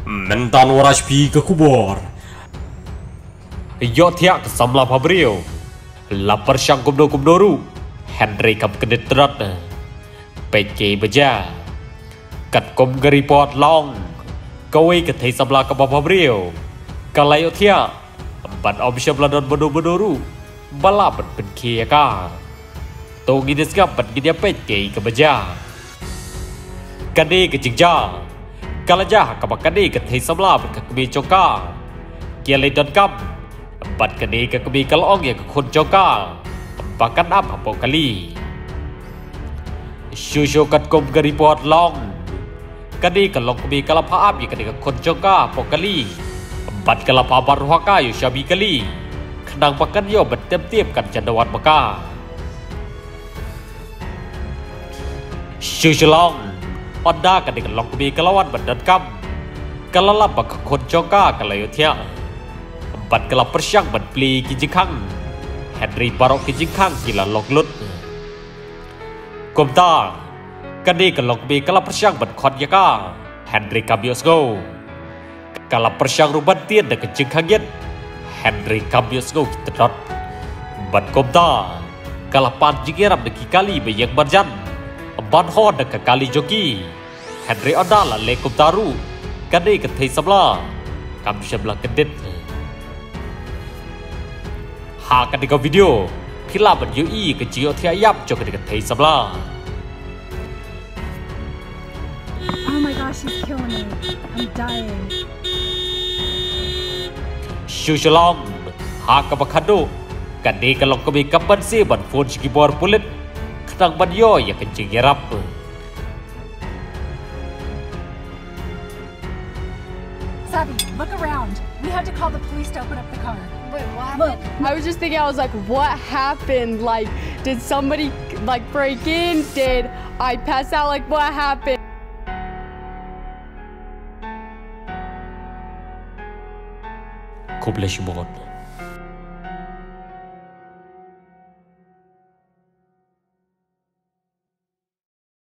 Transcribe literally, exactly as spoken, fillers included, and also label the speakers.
Speaker 1: Mentan waras pi ke kubur. Yo tiak samla pabrio. Lapar syang kumdo kumdoru. Henry kam kedit terat. Peke beja. Kat kom report long. Kau ke thei samla ka pabrio. Kalai yo tiak. Ban om syabladon bodo bodoru. Balapan pen kia ka. Tong ini skap ban gidia peke ke beja. Kade ke jingja. Kalajah kabakade ke thei samla ke kemi choka. Kia le don kam. Bat kade ke kemi kalong ya ke khon choka. Bakan ap hapo kali. Shusho kat kom ke report long. Kade kalong kemi kalapa ap ya kade ke khon choka hapo kali. Bat kalapa baruhaka yo shabi kali. Kenang bakan yo bertiap-tiap kan jandawan baka. Shusho long. Onda kan dengan long kemi kelawan badan kam. Kalala bak kon choka kalayo tia. Empat kala persyang ban pli kijikang. Henry barok kijikang kila long lut. Komta. Kani kan long kemi kala persyang ban kon yaka. Henry kabios go. Kala persyang ruban tian dan kijikang yet. Henry kabios go kitedot. Ban komta. Kala pan jikiram deki kali bayang barjan. Ban hon dekat kali joki. Henry Onda la lekum taru. Kade ke thei samla. Kam syabla kedit. Ha kade ka video. Kila ban yu i ke jio thia yap jo kade ke thei samla.
Speaker 2: Oh my gosh, she's killing me. I'm dying.
Speaker 1: Shushalong. Ha ka bakado. Kade ka long kami kapan si ban phone skibor pulit. Nang banyo ya kencing yarap.
Speaker 2: Sabi, look around. We had to call the police to open up the car.
Speaker 3: Wait, what
Speaker 2: Look.
Speaker 3: happened? I was just thinking, I was like, what happened? Like, did somebody like break in? Did I pass out? Like, what happened?
Speaker 1: Kuble shimon.